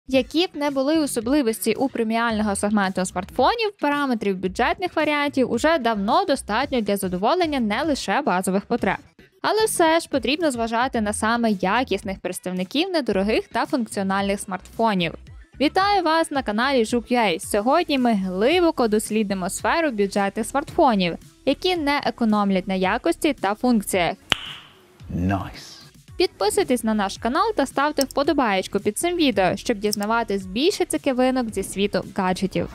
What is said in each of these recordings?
Які б не були особливості у преміального сегменту смартфонів, параметрів бюджетних варіантів уже давно достатньо для задоволення не лише базових потреб. Але все ж потрібно зважати на саме якісних представників недорогих та функціональних смартфонів. Вітаю вас на каналі Жук.ua. Сьогодні ми глибоко дослідимо сферу бюджетних смартфонів, які не економлять на якості та функціях. Nice. Підписуйтесь на наш канал та ставте вподобаєчку під цим відео, щоб дізнаватись більше цікавинок зі світу гаджетів.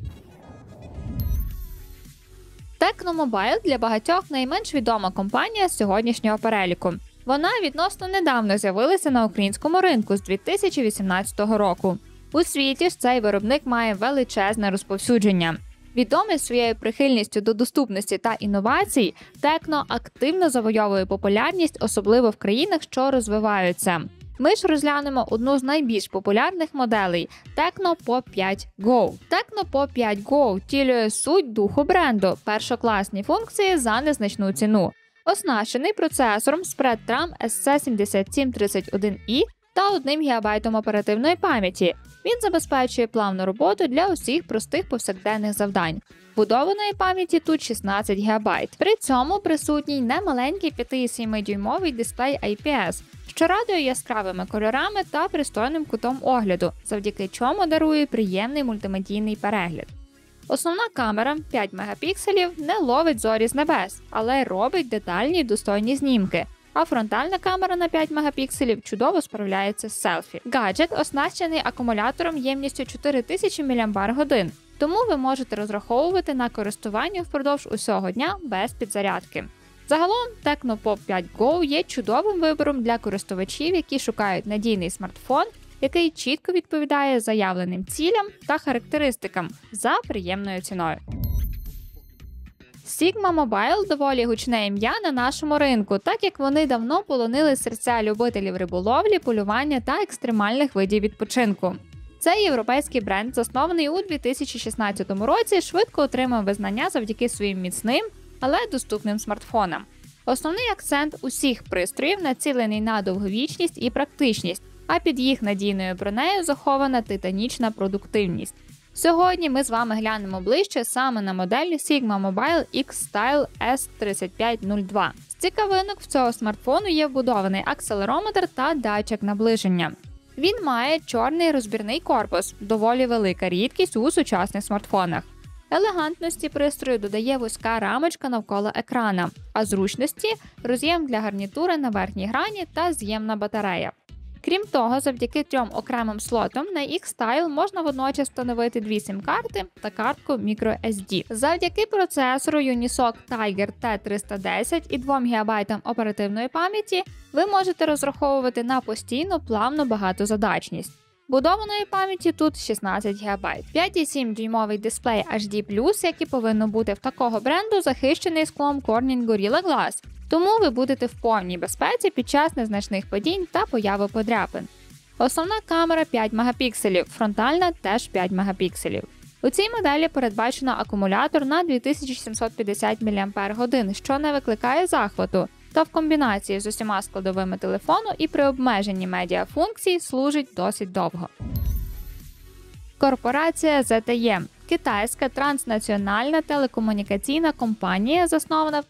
Tecno Mobile для багатьох найменш відома компанія з сьогоднішнього переліку. Вона відносно недавно з'явилася на українському ринку з 2018 року. У світі ж цей виробник має величезне розповсюдження. Відомий своєю прихильністю до доступності та інновацій, Tecno активно завойовує популярність, особливо в країнах, що розвиваються. Ми ж розглянемо одну з найбільш популярних моделей – Tecno Pop 5 Go. Tecno Pop 5 Go втілює суть духу бренду – першокласні функції за незначну ціну. Оснащений процесором Spreadtrum SC7731i та 1 ГБ оперативної пам'яті. Він забезпечує плавну роботу для усіх простих повсякденних завдань. Вбудованої пам'яті тут 16 ГБ. При цьому присутній немаленький 5,7-дюймовий дисплей IPS, що радує яскравими кольорами та пристойним кутом огляду, завдяки чому дарує приємний мультимедійний перегляд. Основна камера 5 мегапікселів не ловить зорі з небес, але робить детальні й достойні знімки. А фронтальна камера на 5 мегапікселів чудово справляється з селфі. Гаджет оснащений акумулятором ємністю 4000 мАч, тому ви можете розраховувати на користування впродовж усього дня без підзарядки. Загалом, Tecno Pop 5 Go є чудовим вибором для користувачів, які шукають надійний смартфон, який чітко відповідає заявленим цілям та характеристикам за приємною ціною. Sigma Mobile – доволі гучне ім'я на нашому ринку, так як вони давно полонили серця любителів риболовлі, полювання та екстремальних видів відпочинку. Цей європейський бренд, заснований у 2016 році, швидко отримав визнання завдяки своїм міцним, але доступним смартфонам. Основний акцент усіх пристроїв націлений на довговічність і практичність, а під їх надійною бронею захована титанічна продуктивність. Сьогодні ми з вами глянемо ближче саме на модель Sigma Mobile X-Style S3502. З цікавинок в цього смартфону є вбудований акселерометр та датчик наближення. Він має чорний розбірний корпус, доволі велика рідкість у сучасних смартфонах. Елегантності пристрою додає вузька рамочка навколо екрана, а зручності – роз'єм для гарнітури на верхній грані та з'ємна батарея. Крім того, завдяки 3 окремим слотам на X-Style можна водночас встановити 2 сім-карти та картку microSD. Завдяки процесору Unisoc Tiger T310 і 2 ГБ оперативної пам'яті ви можете розраховувати на постійну плавну багатозадачність. Вбудованої пам'яті тут 16 ГБ. 5,7-дюймовий дисплей HD+, який повинно бути в такого бренду, захищений склом Corning Gorilla Glass. Тому ви будете в повній безпеці під час незначних падінь та появи подряпин. Основна камера 5 мегапікселів, фронтальна теж 5 мегапікселів. У цій моделі передбачено акумулятор на 2750 мАч, що не викликає захвату, та в комбінації з усіма складовими телефону і при обмеженні медіафункцій служить досить довго. Корпорація ZTE – китайська транснаціональна телекомунікаційна компанія, заснована в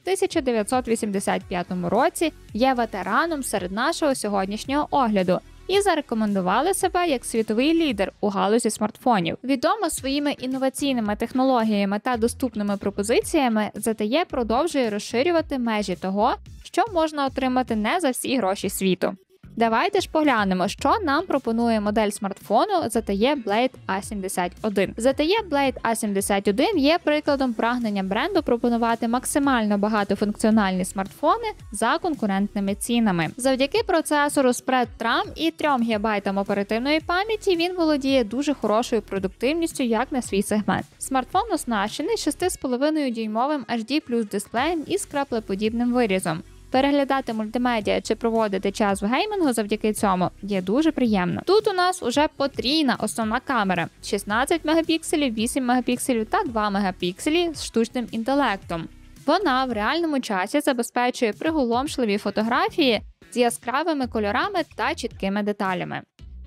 1985 році, є ветераном серед нашого сьогоднішнього огляду і зарекомендували себе як світовий лідер у галузі смартфонів. Відома своїми інноваційними технологіями та доступними пропозиціями, ZTE продовжує розширювати межі того, що можна отримати не за всі гроші світу. Давайте ж поглянемо, що нам пропонує модель смартфону ZTE Blade A71. ZTE Blade A71 є прикладом прагнення бренду пропонувати максимально багатофункціональні смартфони за конкурентними цінами. Завдяки процесору Spreadtrum і 3 ГБ оперативної пам'яті він володіє дуже хорошою продуктивністю як на свій сегмент. Смартфон оснащений 6,5-дюймовим HD+ дисплеєм із краплеподібним вирізом. Переглядати мультимедіа чи проводити час в геймінгу завдяки цьому є дуже приємно. Тут у нас уже потрійна основна камера – 16 мегапікселів, 8 мегапікселів та 2 мегапікселі з штучним інтелектом. Вона в реальному часі забезпечує приголомшливі фотографії з яскравими кольорами та чіткими деталями.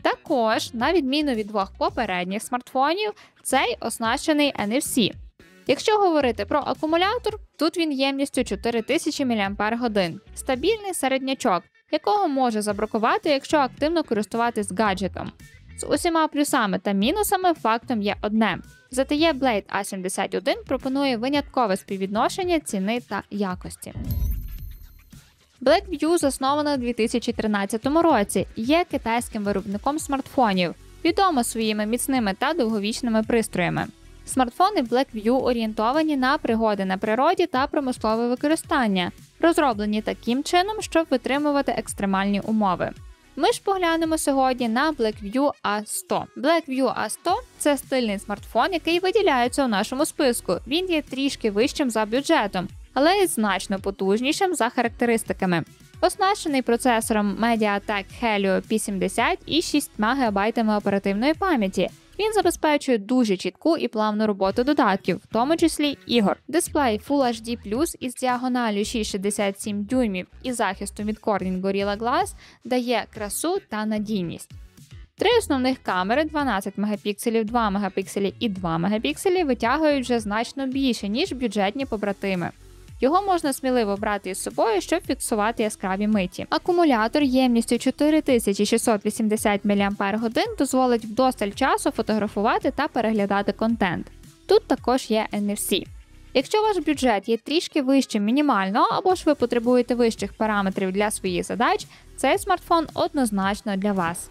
Також, на відміну від двох попередніх смартфонів, цей оснащений NFC. Якщо говорити про акумулятор, тут він ємністю 4000 мАч, стабільний середнячок, якого може забракувати, якщо активно користуватись гаджетом. З усіма плюсами та мінусами фактом є одне. ZTE Blade A71 пропонує виняткове співвідношення ціни та якості. BlackView заснована у 2013 році, є китайським виробником смартфонів, відома своїми міцними та довговічними пристроями. Смартфони BlackView орієнтовані на пригоди на природі та промислове використання, розроблені таким чином, щоб витримувати екстремальні умови. Ми ж поглянемо сьогодні на BlackView A100. BlackView A100 – це стильний смартфон, який виділяється у нашому списку. Він є трішки вищим за бюджетом, але й значно потужнішим за характеристиками. Оснащений процесором MediaTek Helio P70 і 6 ГБ оперативної пам'яті. Він забезпечує дуже чітку і плавну роботу додатків, в тому числі ігор. Дисплей Full HD+, із діагоналлю 6,67 дюймів і захистом від Corning Gorilla Glass дає красу та надійність. 3 основних камери 12 Мп, 2 Мп і 2 Мп витягують вже значно більше, ніж бюджетні побратими. Його можна сміливо брати із собою, щоб фіксувати яскраві миті. Акумулятор ємністю 4680 мАч дозволить вдосталь часу фотографувати та переглядати контент. Тут також є NFC. Якщо ваш бюджет є трішки вищим мінімального, або ж ви потребуєте вищих параметрів для своїх задач, цей смартфон однозначно для вас.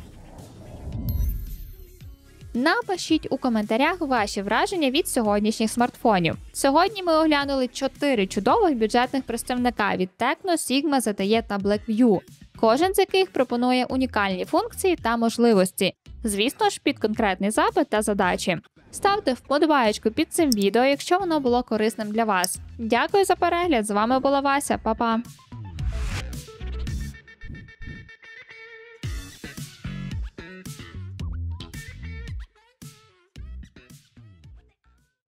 Напишіть у коментарях ваші враження від сьогоднішніх смартфонів. Сьогодні ми оглянули 4 чудових бюджетних представника від Tecno, Sigma, ZTE та BlackView, кожен з яких пропонує унікальні функції та можливості, звісно ж під конкретний запит та задачі. Ставте вподобаєчку під цим відео, якщо воно було корисним для вас. Дякую за перегляд, з вами була Вася, па-па!